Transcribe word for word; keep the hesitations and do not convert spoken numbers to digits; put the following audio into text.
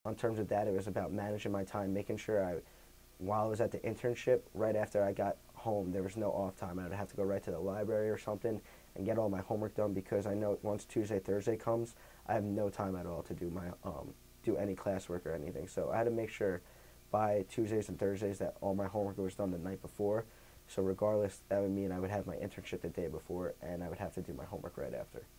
on terms of that, it was about managing my time, making sure I, while I was at the internship, right after I got home, there was no off time. I would have to go right to the library or something and get all my homework done because I know once Tuesday, Thursday comes, I have no time at all to do my um, do any classwork or anything. So I had to make sure by Tuesdays and Thursdays that all my homework was done the night before. So regardless, that would mean I would have my internship the day before, and I would have to do my homework right after.